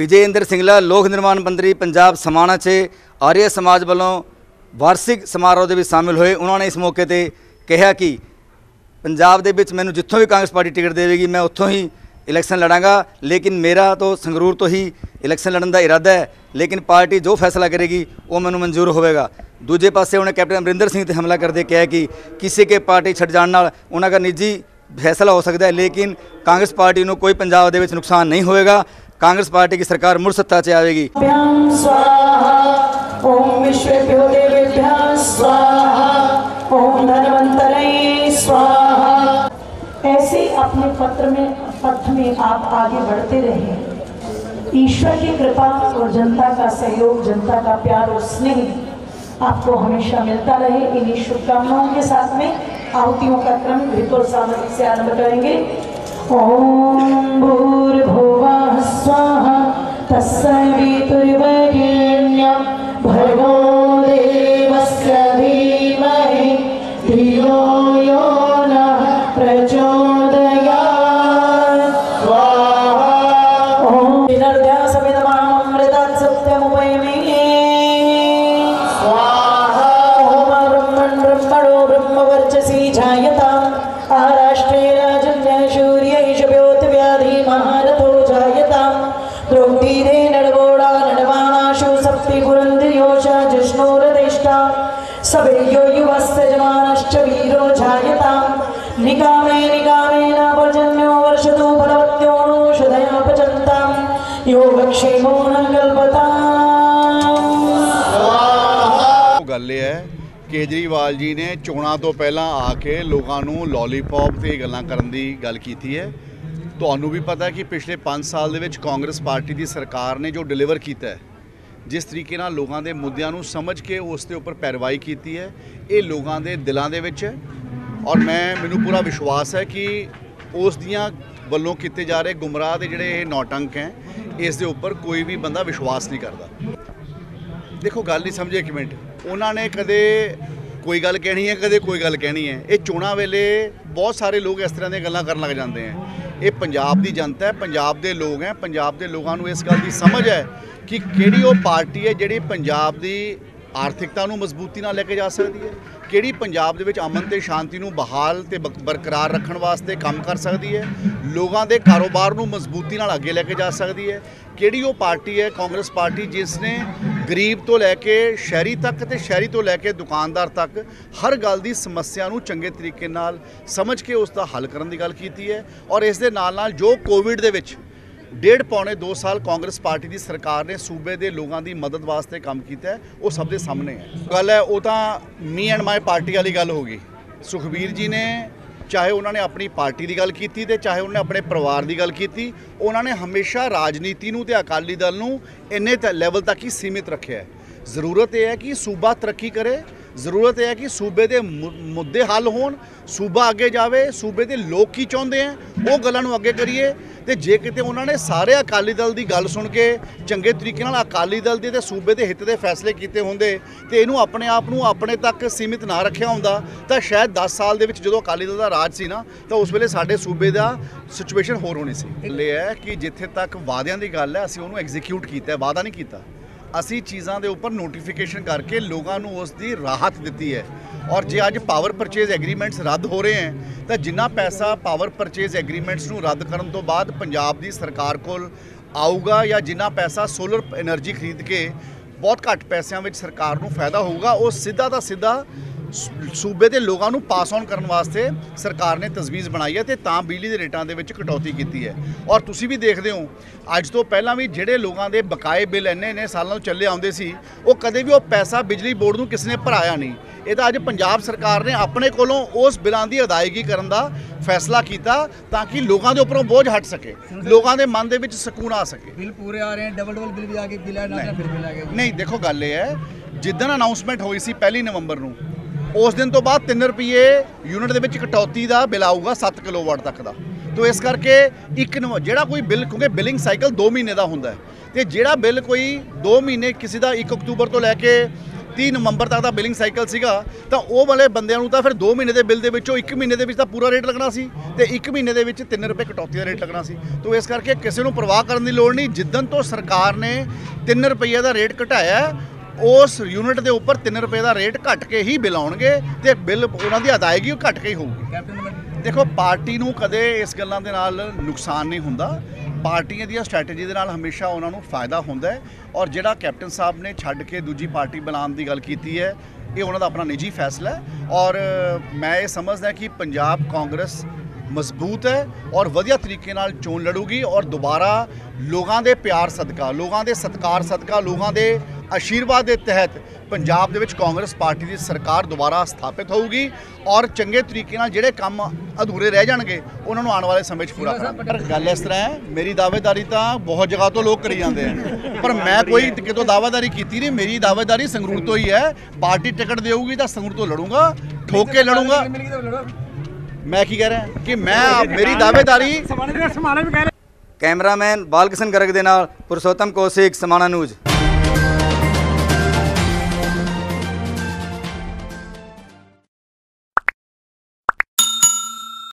विजय इंद्र सिंगला लोक निर्माण मंत्री पंजाब समाणा चे आर्य समाज वालों वार्षिक समारोह के शामिल हुए। उन्होंने इस मौके पर कहा कि पंजाब दे विच मैनूं जित्थों भी कांग्रेस पार्टी टिकट देगी मैं उत्थों ही इलैक्शन लड़ांगा, लेकिन मेरा तो संगरूर तो ही इलैक्शन लड़न का इरादा है, लेकिन पार्टी जो फैसला करेगी वो मैनूं मंजूर होगा। दूजे पासे उन्हें कैप्टन अमरिंदर सिंह ते हमला करते कहा कि किसी के पार्टी छड़ जाण नाल उन्हां दा निजी फैसला हो सकता है, लेकिन कांग्रेस पार्टी नूं कोई पंजाब दे विच नुकसान नहीं होएगा। कांग्रेस पार्टी की सरकार मुड़ सत्ता च आएगी। ओम विश्वेभ्यो देवेभ्यः स्वाहा, ओम धन्वन्तरे स्वाहा। ऐसे अपने पथ में आप आगे बढ़ते रहे। ईश्वर की कृपा और जनता का सहयोग, जनता का प्यार और स्नेह आपको हमेशा मिलता रहे। इन्हीं शुभकामनाओं के साथ में आहुतियों का क्रम घृत और सामग्री से आरंभ करेंगे। ओम भूर्भुवः स्वाहा तत्सवितुर्वरेण्यं भर्गो देवस्य धीमहि धियो यो नः प्रचोदयात् स्वाहा। ओम विनर्ध्यासमिदमृतात् सत्यमुपैमि स्वाहा। ओम ब्रह्मणो ब्रह्मवर्चसी जायताम् आराष्ट्रे राजन्य सूर्यैष व्योतव्याधि महारथो जायताम् द्रौपदीरे नडगोड़ा नडवानाशु सप्ति पुरंद्रियोषा जिष्णोरदेष्टा सवेयो युवस्य जवानश्च वीरो जायताम् निकामे न पर्जन्यो वर्षतु फलवत्यो षदया पचन्ताम् योगक्षेमो न कल्पताम्। गल ये है केजरीवाल जी ने चोणां तो पहला आके लोगों नूं लॉलीपॉप ते गल्लां करन दी गल कीती है। तुहानूं भी पता है कि पिछले 5 साल दे विच कांग्रेस पार्टी की सरकार ने जो डिलीवर किया है, जिस तरीके नाल लोगों के मुद्दों नूं समझ के उसके उपर पैरवाई की है, ये लोगों के दिलों के विच है। और मैनूं पूरा विश्वास है कि उस दियां वल्लों किए जा रहे गुमराह के जिहड़े नौटंक हैं, इस दे उपर कोई भी बंदा विश्वास नहीं करता। देखो गल नहीं समझे एक मिनट, उन्होंने कदे कोई गल कहनी है, कदे कोई गल कहनी है। ये चोणां वेले बहुत सारे लोग इस तरह दी गल्लां करन लग जाते हैं। ये पंजाब की जनता है, पंजाब के लोग हैं, पंजाब के लोगों को इस गल की समझ है कि किहड़ी वो पार्टी है जिहड़ी पंजाब की आर्थिकता नूं मजबूती नाल लेके जा सकती है, किहड़ी पंजाब दे विच अमन ते शांति नूं बहाल ते बरकरार रखण वास्ते काम कर सकती है, लोगों के कारोबार नूं मजबूती नाल अगे लेके जा सकती है। किहड़ी वो पार्टी है कांग्रेस पार्टी जिसने गरीब तो लैके शहरी तक ते शहरी तो लैके दुकानदार तक हर गल की समस्या नूं चंगे तरीके नाल समझ के उसका हल करन दी गल कीती है। और इस दे नाल नाल जो कोविड दे विच 1.5-2 साल कांग्रेस पार्टी की सरकार ने सूबे के लोगों की मदद वास्ते काम किया है, वो सब के सामने है। गल है वो तो मी एंड माई पार्टी वाली गल होगी। सुखबीर जी ने चाहे उन्होंने अपनी पार्टी की गल की ते चाहे उन्होंने अपने परिवार की गल की, उन्होंने हमेशा राजनीति नूं ते अकाली दल नूं इन्ने लैवल तक ही सीमित रखे है। जरूरत यह है कि सूबा तरक्की करे, जरूरत यह है कि सूबे के मुद्दे हल होण, सूबा अगे जाए, सूबे के लोग की चाहते हैं वो गल्लां नूं अगे करिए। तो जे किते उन्होंने सारे अकाली दल की गल सुन के चंगे तरीके नाल अकाली दल के सूबे के हित के फैसले किए होंदे तो इनू अपने आप नूं अपने तक सीमित ना रखिया हुंदा तो शायद 10 साल के जो अकाली दल का राज सी ना, तो उस वेले साडे सूबे का सिचुएशन होर होनी सी। ये है कि जिथे तक वादियां की गल है, असीं उहनूं एग्जीक्यूट किया, वादा नहीं किया। असी चीज़ों के उपर नोटिफिकेशन करके लोगों को उसकी राहत दी है। और जे अज पावर परचेज एग्रीमेंट्स रद्द हो रहे हैं तो जिन्ना पैसा पावर परचेज एग्रीमेंट्स नूं रद्द करन तो बाद पंजाब की सरकार कोल आऊगा, या जिन्ना पैसा सोलर एनर्जी खरीद के बहुत घट पैसों में सरकार को फायदा होगा, वो सीधा तो सीधा सूबे के लोगों को पास ऑन करने वास्ते सरकार ने तजवीज़ बनाई है, तो बिजली के रेटां दे विच कटौती की है। और तुसीं भी देखते हो अज तो पहला भी जिहड़े लोगों के बकाए बिल इन्ने सालों चले आउंदे सी, वो कदे भी वो पैसा बिजली बोर्ड नूं किसी ने भराया नहीं। ये तो अज पंजाब सरकार ने अपने कोलों उस बिलों की अदायगी करन दा फैसला किया ताकि लोगों के उपरों बोझ हट सके, लोगों के मन के सुकून आ सके। बिल पूरे आ रहे हैं, डबल बिल भी आके बिल नहीं। देखो गल ये है, जिदन अनाउंसमेंट हुई सी 1 नवंबर नूं, उस दिन तो बाद 3 रुपये यूनिट के कटौती का बिल आऊगा 7 किलोवाट तक का। तो इस करके जोड़ा कोई बिल, क्योंकि बिलिंग साइकिल 2 महीने का होंगे, तो जोड़ा बिल कोई 2 महीने किसी का 1 अक्तूबर तो लैके 30 ਨਵੰਬਰ ਤੱਕ ਦਾ ਬਿਲਿੰਗ ਸਾਈਕਲ ਸੀਗਾ ਤਾਂ ਉਹ ਵਾਲੇ ਬੰਦਿਆਂ ਨੂੰ ਤਾਂ ਫਿਰ 2 ਮਹੀਨੇ ਦੇ ਬਿੱਲ ਦੇ ਵਿੱਚੋਂ 1 ਮਹੀਨੇ ਦੇ ਵਿੱਚ ਤਾਂ ਪੂਰਾ ਰੇਟ ਲੱਗਣਾ ਸੀ ਤੇ 1 ਮਹੀਨੇ ਦੇ ਵਿੱਚ 3 ਰੁਪਏ ਕਟੌਤੀ ਦਾ ਰੇਟ ਲੱਗਣਾ ਸੀ। ਤੋਂ ਇਸ ਕਰਕੇ ਕਿਸੇ ਨੂੰ ਪਰਵਾਹ ਕਰਨ ਦੀ ਲੋੜ ਨਹੀਂ। ਜਿੱਦਣ ਤੋਂ ਸਰਕਾਰ ਨੇ 3 ਰੁਪਏ ਦਾ ਰੇਟ ਘਟਾਇਆ ਉਸ ਯੂਨਿਟ ਦੇ ਉੱਪਰ 3 ਰੁਪਏ ਦਾ ਰੇਟ ਘਟ ਕੇ ਹੀ ਬਿੱਲ ਆਉਣਗੇ ਤੇ ਬਿੱਲ ਉਹਨਾਂ ਦੀ ਅਦਾਇਗੀ ਉਹ ਘਟ ਕੇ ਹੀ ਹੋਊਗੀ। ਦੇਖੋ ਪਾਰਟੀ ਨੂੰ ਕਦੇ ਇਸ ਗੱਲਾਂ ਦੇ ਨਾਲ ਨੁਕਸਾਨ ਨਹੀਂ ਹੁੰਦਾ। ਪਾਰਟੀਆਂ ਦੀਆਂ ਸਟ੍ਰੈਟਜੀ ਦੇ ਨਾਲ ਹਮੇਸ਼ਾ ਉਹਨਾਂ ਨੂੰ ਫਾਇਦਾ ਹੁੰਦਾ ਹੈ ਔਰ ਜਿਹੜਾ ਕੈਪਟਨ ਸਾਹਿਬ ਨੇ ਛੱਡ ਕੇ ਦੂਜੀ ਪਾਰਟੀ ਬਣਾਉਣ ਦੀ ਗੱਲ ਕੀਤੀ ਹੈ ਇਹ ਉਹਨਾਂ ਦਾ ਆਪਣਾ ਨਿੱਜੀ ਫੈਸਲਾ ਹੈ ਔਰ ਮੈਂ ਇਹ ਸਮਝਦਾ ਕਿ ਪੰਜਾਬ ਕਾਂਗਰਸ ਮਜ਼ਬੂਤ ਹੈ ਔਰ ਵਧੀਆ ਤਰੀਕੇ ਨਾਲ ਚੋਣ ਲੜੂਗੀ ਔਰ ਦੁਬਾਰਾ ਲੋਕਾਂ ਦੇ ਪਿਆਰ ਸਦਕਾ, ਲੋਕਾਂ ਦੇ ਸਤਿਕਾਰ ਸਦਕਾ, ਲੋਕਾਂ ਦੇ ਆਸ਼ੀਰਵਾਦ ਦੇ ਤਹਿਤ ਪੰਜਾਬ ਦੇ ਵਿੱਚ ਕਾਂਗਰਸ ਪਾਰਟੀ ਦੀ ਸਰਕਾਰ ਦੁਬਾਰਾ ਸਥਾਪਿਤ ਹੋਊਗੀ ਔਰ ਚੰਗੇ ਤਰੀਕੇ ਨਾਲ ਜਿਹੜੇ ਕੰਮ ਅਧੂਰੇ ਰਹਿ ਜਾਣਗੇ ਉਹਨਾਂ ਨੂੰ ਆਉਣ ਵਾਲੇ ਸਮੇਂ 'ਚ ਪੂਰਾ ਕਰਾਂਗੇ। ਪਰ ਗੱਲ ਇਸ ਤਰ੍ਹਾਂ ਹੈ, ਮੇਰੀ ਦਾਅਵੇਦਾਰੀ ਤਾਂ ਬਹੁਤ ਜਗ੍ਹਾ ਤੋਂ ਲੋਕ ਕਰੀ ਜਾਂਦੇ ਆ ਪਰ ਮੈਂ ਕੋਈ ਕਿਤੋਂ ਦਾਅਵੇਦਾਰੀ ਕੀਤੀ ਨਹੀਂ। ਮੇਰੀ ਦਾਅਵੇਦਾਰੀ ਸੰਗਰੂਰ ਤੋਂ ਹੀ ਹੈ। ਪਾਰਟੀ ਟਿਕਟ ਦੇਊਗੀ ਤਾਂ ਸੰਗਰੂਰ ਤੋਂ ਲੜੂੰਗਾ, ਠੋਕ ਕੇ ਲੜੂੰਗਾ। ਮੈਂ ਕੀ ਕਹਿ ਰਿਹਾ ਕਿ ਮੈਂ ਮੇਰੀ ਦਾਅਵੇਦਾਰੀ। ਕੈਮਰਾਮੈਨ ਬਾਲਕਿਸ਼ਨ ਗਰਗ ਦੇ ਨਾਲ ਪੁਰਸ਼ੋਤਮ ਕੌਸ਼ਿਕ, ਸਮਾਣਾ ਨਿਊਜ਼।